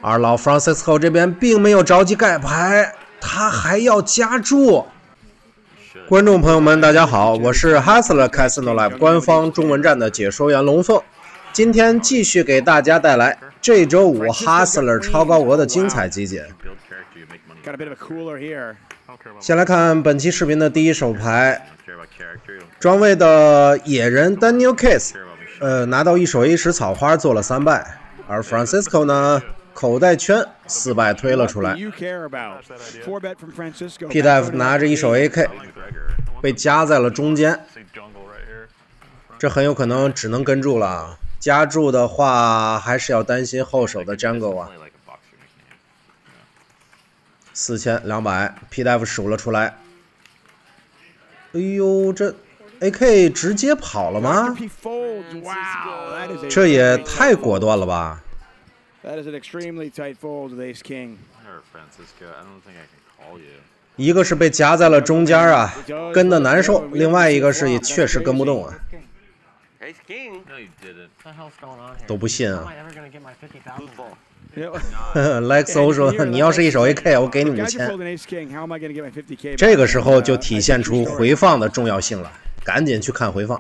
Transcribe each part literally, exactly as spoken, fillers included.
而老 Francisco 这边并没有着急盖牌，他还要加注。观众朋友们，大家好，我是 Hustler Casino Live 官方中文站的解说员龙凤，今天继续给大家带来这周五 Hustler 超高额的精彩集锦。先来看本期视频的第一手牌，庄位的野人 Daniel Case， 呃，拿到一手 A 十草花做了三败，而 Francisco 呢？口袋圈四败推了出来 ，P D F 拿着一手 A K， 被夹在了中间，这很有可能只能跟注了。加注的话，还是要担心后手的 Jungle 啊。四千两百 ，P D F 数了出来。哎呦，这 A K 直接跑了吗？这也太果断了吧！ That is an extremely tight fold with Ace King. 一个是被夹在了中间啊，跟的难受；另外一个是也确实跟不动啊。都不信啊 ！Lexo 说：“你要是一手 A K， 我给你五千。”这个时候就体现出回放的重要性了，赶紧去看回放。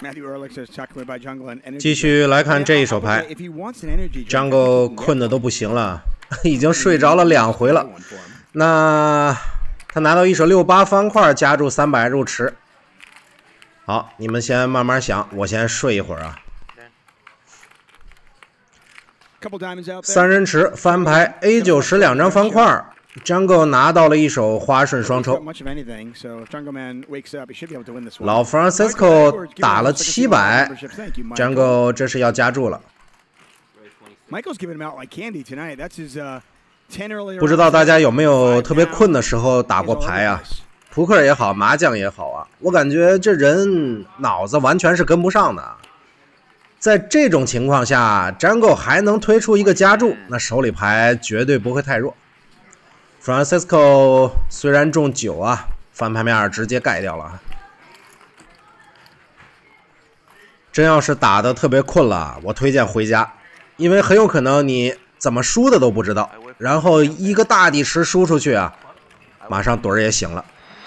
继续来看这一手牌 ，Jungle 困的都不行了，已经睡着了两回了。那他拿到一手六八方块，加注三百入池。好，你们先慢慢想，我先睡一会儿啊。三人池翻牌 A 九十两张方块。 Jungle 拿到了一手花顺双抽，老 Francisco 打了七百 ，Jungle 这是要加注了。不知道大家有没有特别困的时候打过牌啊？扑克也好，麻将也好啊，我感觉这人脑子完全是跟不上的。在这种情况下 ，Jungle 还能推出一个加注，那手里牌绝对不会太弱。 Francisco 虽然中九啊，翻牌面直接盖掉了。真要是打得特别困了，我推荐回家，因为很有可能你怎么输的都不知道，然后一个大底池输出去啊，马上盹儿也醒了。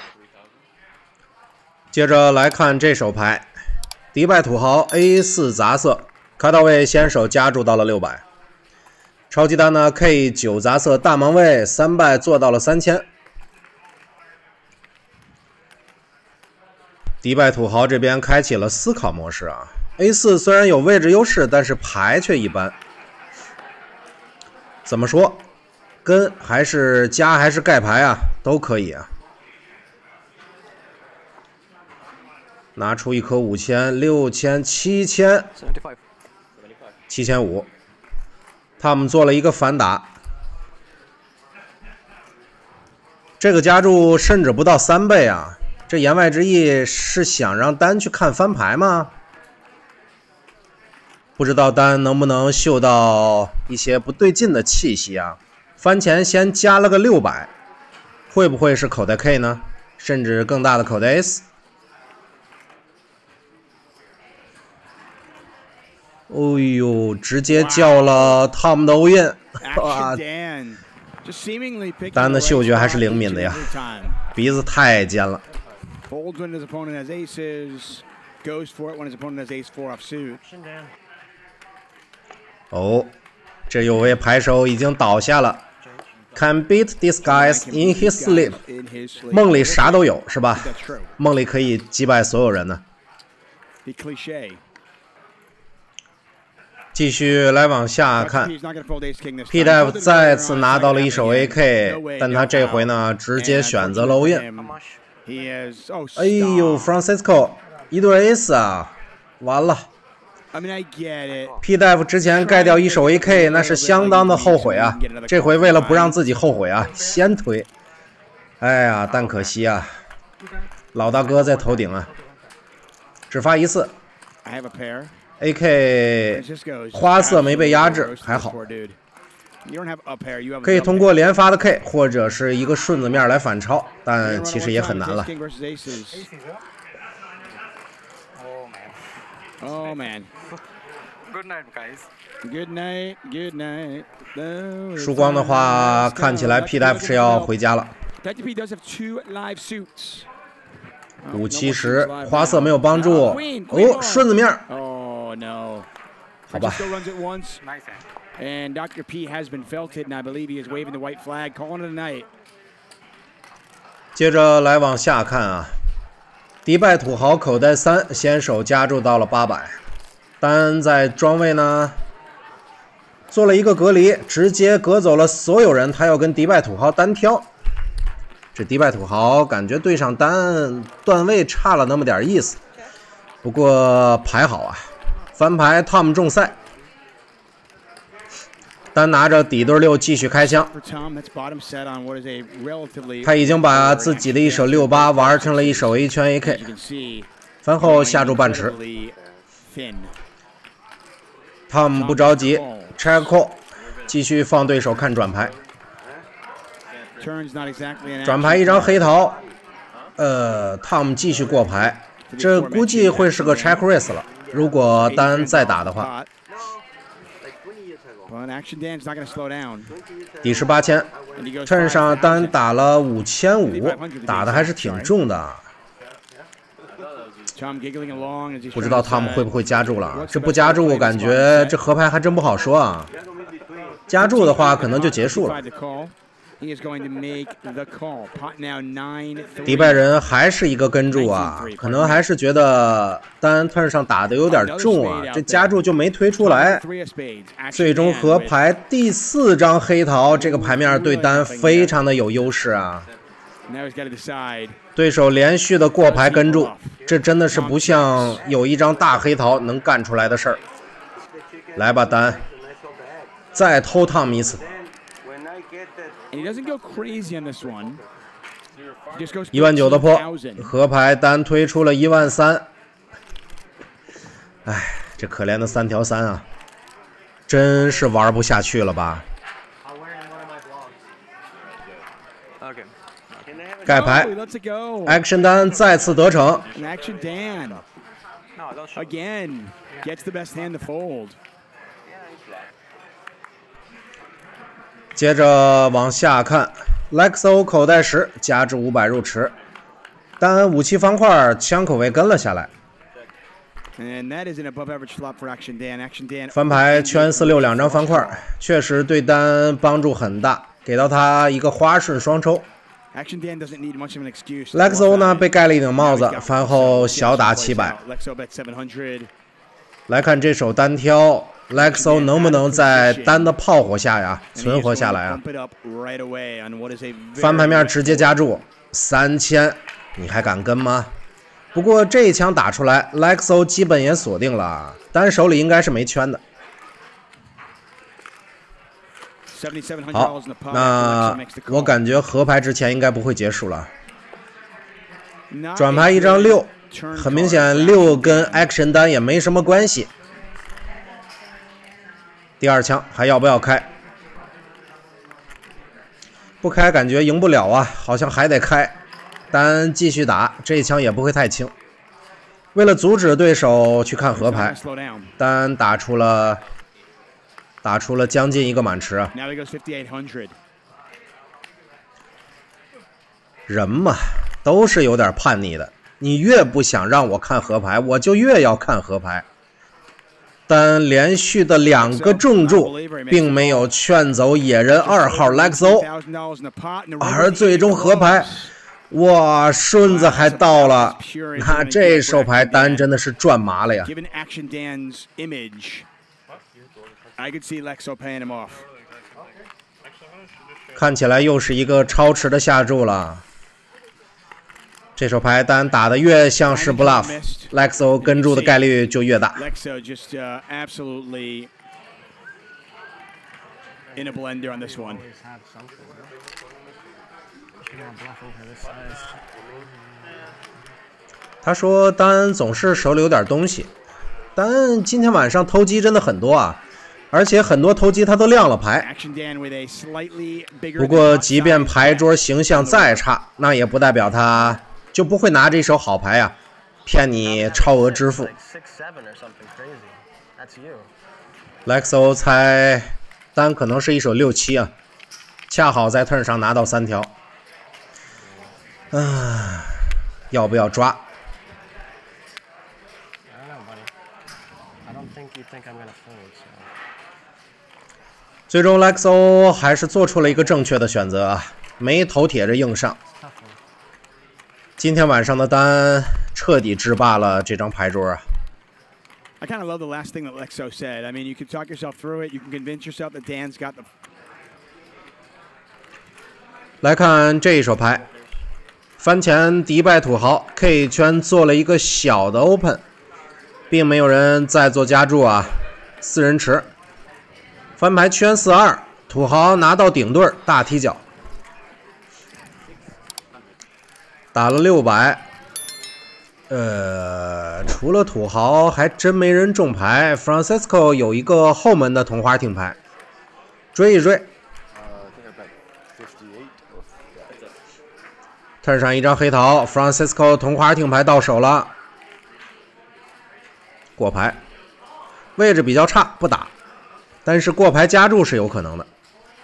接着来看这手牌，迪拜土豪 A 四 杂色，开到位先手加注到了六百。 超级单呢 K 九 杂色大盲位三败做到了三千。迪拜土豪这边开启了思考模式啊 ，A 四 虽然有位置优势，但是牌却一般。怎么说？跟还是加还是盖牌啊，都可以啊。拿出一颗五千、六千、七千、七千五。 他们做了一个反打，这个加注甚至不到三倍啊！这言外之意是想让单去看翻牌吗？不知道单能不能嗅到一些不对劲的气息啊？翻前先加了个六百，会不会是口袋 K 呢？甚至更大的口袋 S？ 哦呦，直接叫了汤姆的欧印，哇！丹的嗅觉还是灵敏的呀，鼻子太尖了。哦，这有位牌手已经倒下了 ，Can beat this guy in his sleep， 梦里啥都有是吧？梦里可以击败所有人呢。 继续来往下看 ，P D F 再次拿到了一手 A K， 但他这回呢直接选择了 all in。哎呦 ，Francisco 一对 Ace 啊，完了 ！P D F 之前盖掉一手 A K， 那是相当的后悔啊。这回为了不让自己后悔啊，先推。哎呀，但可惜啊，老大哥在头顶啊，只发一次。A K 花色没被压制，还好。可以通过连发的 K 或者是一个顺子面来反超，但其实也很难了。 Good night, guys. Good night, good night. 输光的话，看起来 P 大夫是要回家了。五七十，花色没有帮助。哦，顺子面。 Oh no. 好吧。 And Doctor P has been felted, and I believe he is waving the white flag, calling it a night. 接着来往下看啊，迪拜土豪口袋三先手加注到了八百，单在庄位呢做了一个隔离，直接隔走了所有人，他要跟迪拜土豪单挑。这迪拜土豪感觉对上单段位差了那么点意思，不过牌好啊，翻牌 Tom 中赛。 单拿着底对六继续开枪，他已经把自己的一手六八玩成了一手 A 圈 A K， 翻后下注半池。Tom 不着急 ，check call， 继续放对手看转牌。转牌一张黑桃，呃 ，Tom 继续过牌，这估计会是个 check raise 了。如果单再打的话。 底是八千，趁上单打了五千五，打的还是挺重的。不知道他们会不会加注了？这不加注，我感觉这河牌还真不好说啊。加注的话，可能就结束了。迪拜人还是一个跟注啊，可能还是觉得单 turn 上打的有点重啊，这加注就没推出来。最终河牌第四张黑桃，这个牌面对单非常的有优势啊。对手连续的过牌跟注，这真的是不像有一张大黑桃能干出来的事儿。来吧单，再偷Tom一次。 一万九的破，河牌单推出了一万三。哎，这可怜的三条三啊，真是玩不下去了吧？盖牌 ，Action 单再次得逞。接着往下看 ，Lexo 口袋十加至五百入池，单武器方块枪口位跟了下来。翻牌圈四六两张方块，确实对单帮助很大，给到他一个花顺双抽。Lexo 呢被盖了一顶帽子，翻后小打七百。来看这手单挑。 Lexo 能不能在单的炮火下呀存活下来啊？翻牌面直接加注三千，你还敢跟吗？不过这一枪打出来 ，Lexo 基本也锁定了，单手里应该是没圈的。好，那我感觉河牌之前应该不会结束了。转牌一张六，很明显六跟 Action 单也没什么关系。 第二枪还要不要开？不开感觉赢不了啊，好像还得开。单继续打，这一枪也不会太轻。为了阻止对手去看河牌，单打出了打出了将近一个满池啊。人嘛，都是有点叛逆的。你越不想让我看河牌，我就越要看河牌。 单连续的两个重注，并没有劝走野人二号 Lexo， 而最终河牌，哇，顺子还到了，那这手牌单真的是赚麻了呀！看起来又是一个超池的下注了。 这手牌单打的越像是 bluff，Lexo 跟注的概率就越大。他说单总是手里有点东西，单今天晚上偷鸡真的很多啊，而且很多偷鸡他都亮了牌。不过即便牌桌形象再差，那也不代表他。 就不会拿这手好牌啊，骗你超额支付。 Lexo 猜单可能是一手六七啊，恰好在 turn 上拿到三条。啊，要不要抓？ 最终 Lexo 还是做出了一个正确的选择啊，没头铁着硬上。今天晚上的单彻底制霸了这张牌桌啊。 I kind of love the last thing that Lexo said. I mean, you can talk yourself through it. You can convince yourself that Dan's got the. 来看这一手牌，翻前迪拜土豪 K 圈做了一个小的 open， 并没有人再做加注啊，四人池。 翻牌圈四二，土豪拿到顶对大踢脚，打了六百。呃，除了土豪，还真没人中牌。Francisco 有一个后门的同花挺牌，追一追。turn 上一张黑桃 ，Francisco 同花挺牌到手了，过牌，位置比较差，不打。 但是过牌加注是有可能的，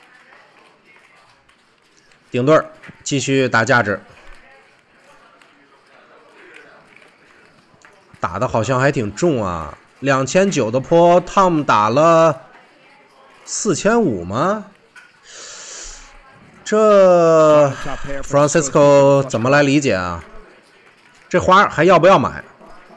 顶对继续打价值，打的好像还挺重啊，两千九的坡 ，Tom 打了四千五吗？这 Francisco 怎么来理解啊？这花还要不要买？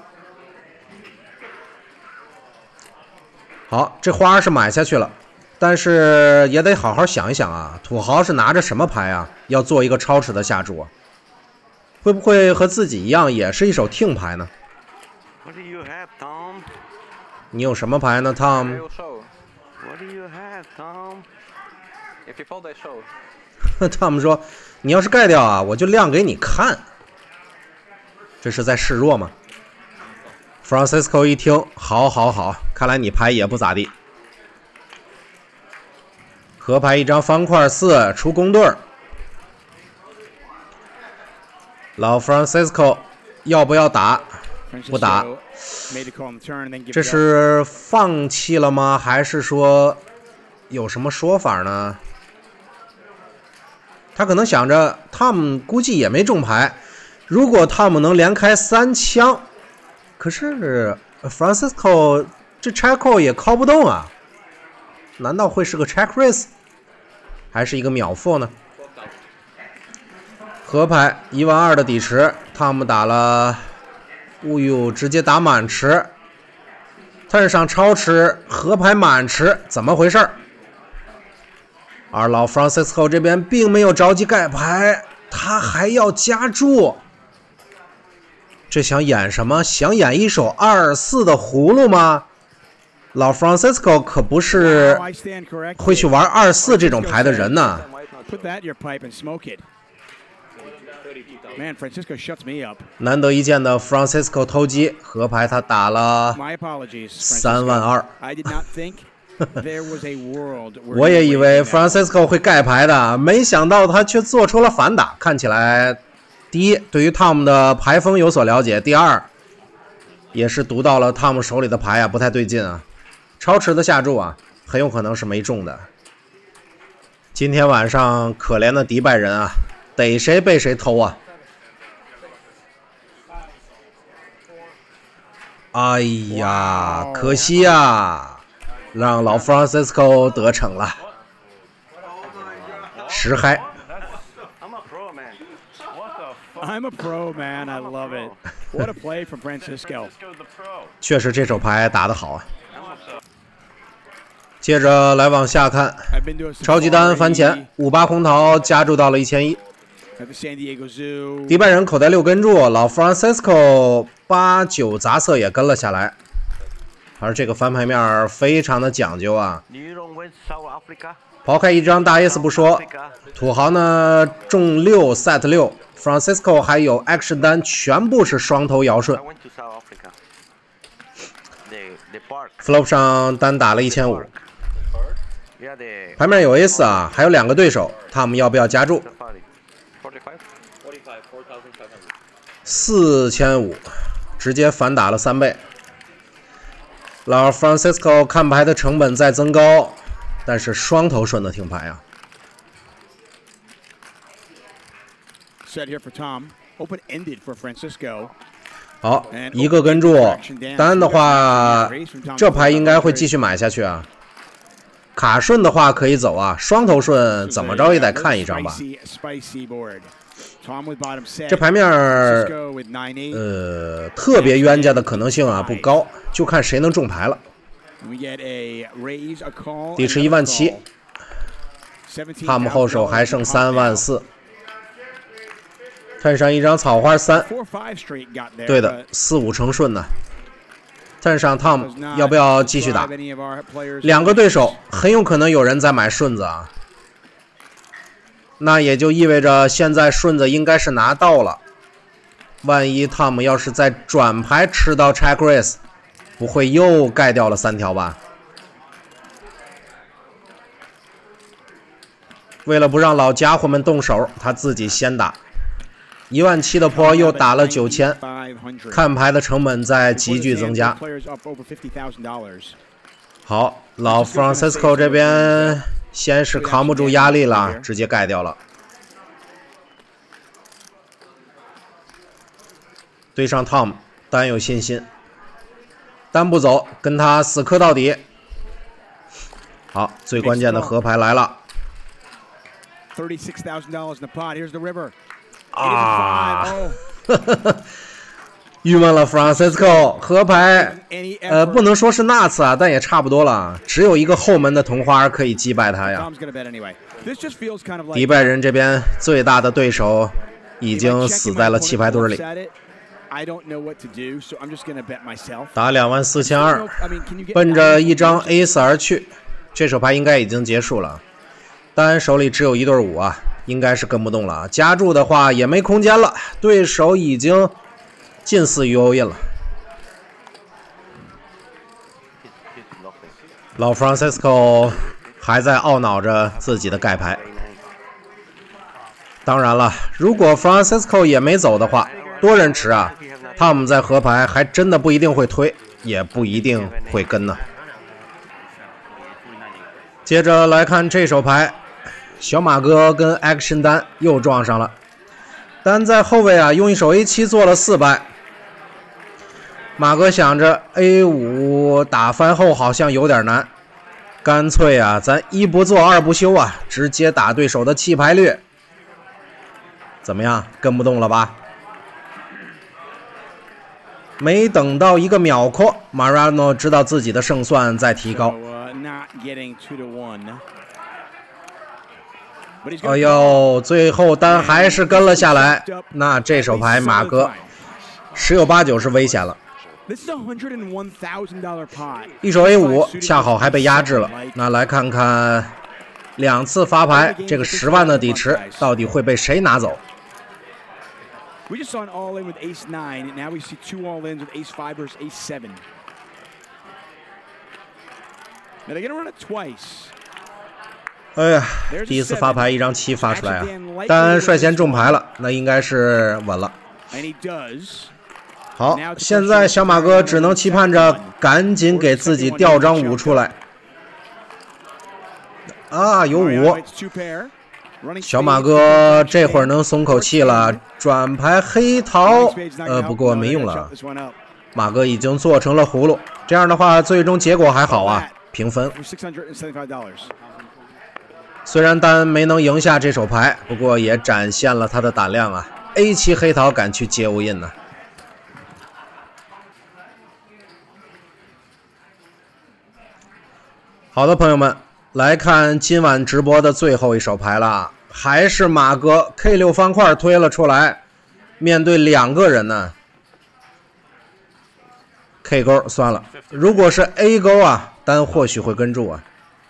好，这花是买下去了，但是也得好好想一想啊。土豪是拿着什么牌啊？要做一个超值的下注啊？会不会和自己一样，也是一手听牌呢？ What do you have, Tom? 你有什么牌呢 ，Tom？ What do you have, Tom? If you fold, I show. Tom 说：“你要是盖掉啊，我就亮给你看。”这是在示弱吗？ Francisco 一听，好，好，好，看来你牌也不咋地。合牌一张方块四，出公对儿。老 Francisco 要不要打？不打。这是放弃了吗？还是说有什么说法呢？他可能想着 Tom 估计也没中牌，如果 Tom 能连开三枪。 可是 Francisco 这 check call 也 call 不动啊？难道会是个 check raise， 还是一个秒 four 呢？合牌一万二的底池 ，Tom 打了，哦呦，直接打满池 ，turn 上超池，合牌满池，怎么回事？而老 Francisco 这边并没有着急盖牌，他还要加注。 这想演什么？想演一手二四的葫芦吗？老 Francisco 可不是会去玩二四这种牌的人呢。难得一见的 Francisco 偷鸡，合牌他打了三万二。我也以为 Francisco 会盖牌的，没想到他却做出了反打，看起来。 第一，对于 Tom 的牌风有所了解；第二，也是读到了 Tom 手里的牌啊，不太对劲啊。超池的下注啊，很有可能是没中的。今天晚上可怜的迪拜人啊，逮谁被谁偷啊！哎呀，可惜呀，让老 Francisco 得逞了，实嗨。 I'm a pro, man. I love it. What a play from Francisco. 确实这手牌打得好啊。接着来往下看，超级单翻前五八空桃加注到了一千一。迪拜人口袋六跟注，老 Francisco 八九杂色也跟了下来。而这个翻牌面非常的讲究啊。抛开一张大 S 不说，土豪呢中六 set 六。 Francisco 还有 action 单，全部是双头摇顺。flop 上单打了一千五，牌面有 ace 啊，还有两个对手，他们要不要加注？四千五，直接反打了三倍。 老 Francisco 看牌的成本在增高，但是双头顺的停牌啊。 Set here for Tom. Open-ended for Francisco. 好，一个跟注，单的话，这牌应该会继续买下去啊。卡顺的话可以走啊，双头顺怎么着也得看一张吧。这牌面呃，特别冤家的可能性啊不高，就看谁能中牌了。底池一万七，他们后手还剩三万四。 看上一张草花三，对的，四五成顺呢。看上 Tom 要不要继续打？两个对手很有可能有人在买顺子啊，那也就意味着现在顺子应该是拿到了。万一 Tom 要是在转牌吃到 check raise， 不会又盖掉了三条吧？为了不让老家伙们动手，他自己先打。 一万七的坡又打了九千，看牌的成本在急剧增加。好，老 Francisco 这边先是扛不住压力了，直接盖掉了。对上 Tom， 单有信心，单不走，跟他死磕到底。好，最关键的河牌来了。啊，郁闷了 ，Francisco 河牌，呃，不能说是 nuts 啊，但也差不多了。只有一个后门的同花可以击败他呀。迪拜人这边最大的对手已经死在了弃牌堆里。打两万四千二，奔着一张 ace 而去，这手牌应该已经结束了。单手里只有一对五啊。 应该是跟不动了，加注的话也没空间了，对手已经近似于 all in 了。老 Francisco 还在懊恼着自己的盖牌。当然了，如果 Francisco 也没走的话，多人池啊，他们在河牌还真的不一定会推，也不一定会跟呢。接着来看这手牌。 小马哥跟 Action 单又撞上了，单在后位啊，用一手 A 七 做了四败。马哥想着 A 五 打翻后好像有点难，干脆啊，咱一不做二不休啊，直接打对手的弃牌率。怎么样，跟不动了吧？没等到一个秒扣 ，Mariano 知道自己的胜算在提高。 哎呦，最后单还是跟了下来，那这手牌马哥十有八九是危险了。一手 A 五 恰好还被压制了，那来看看两次发牌，这个十万的底池到底会被谁拿走？ We just saw an all in with ace nine, and now we see two all ins with ace five versus ace seven. Now they're gonna run it twice. 哎呀，第一次发牌一张七发出来啊，单率先中牌了，那应该是稳了。好，现在小马哥只能期盼着赶紧给自己调张五出来。啊，有五。小马哥这会儿能松口气了，转牌黑桃，呃，不过没用了。马哥已经做成了葫芦，这样的话，最终结果还好啊，平分。虽然单没能赢下这手牌，不过也展现了他的胆量啊 ！A 七 黑桃敢去接无印呢。好的，朋友们。 来看今晚直播的最后一手牌了，还是马哥 K 六 方块推了出来，面对两个人呢 ，K 勾算了，如果是 A 勾啊，单或许会跟住啊。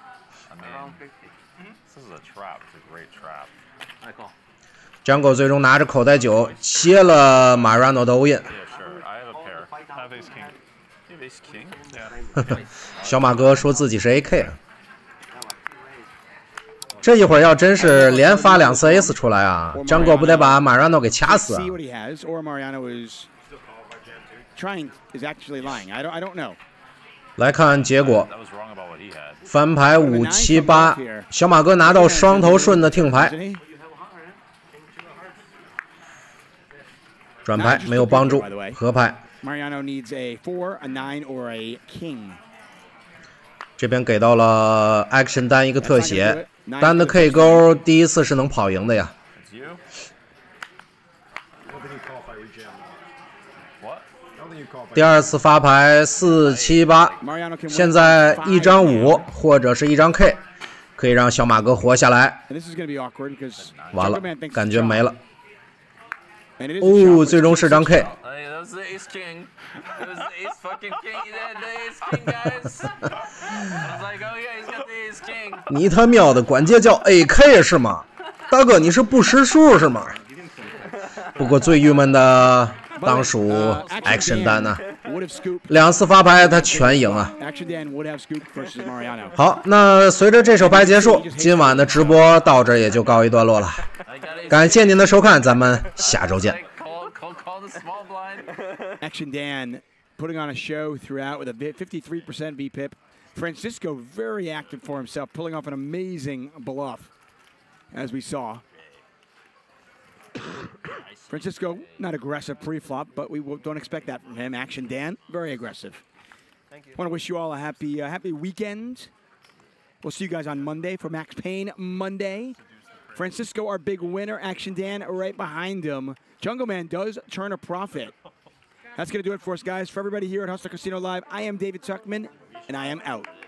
张狗最终拿着口袋九接了马拉诺的欧印。小马哥说自己是 A K 啊。 这一会儿要真是连发两次 ace 出来啊，张狗不得把马拉诺给掐死啊！ 来看结果，翻牌五七八，小马哥拿到双头顺的听牌，转牌没有帮助，合牌。这边给到了 Action 单一个特写，单的 K 勾第一次是能跑赢的呀。第二次发牌四七八，现在一张五或者是一张 K， 可以让小马哥活下来。完了，感觉没了。哦，最终是张 K。你他喵的管这叫 A K 是吗？大哥，你是不识数是吗？不过最郁闷的当属 Action 单呢，两次发牌他全赢啊。好，那随着这手牌结束，今晚的直播到这也就告一段落了。感谢您的收看，咱们下周见。 Action Dan putting on a show throughout with a fifty-three percent V P I P. Francisco very active for himself, pulling off an amazing bluff, as we saw. Francisco, not aggressive pre-flop, but we don't expect that from him. Action Dan, very aggressive. Thank you. I want to wish you all a happy, uh, happy weekend. We'll see you guys on Monday for Max Payne Monday. Francisco, our big winner. Action Dan right behind him. Jungle Man does turn a profit. That's going to do it for us, guys. For everybody here at Hustler Casino Live, I am David Tuckman, and I am out.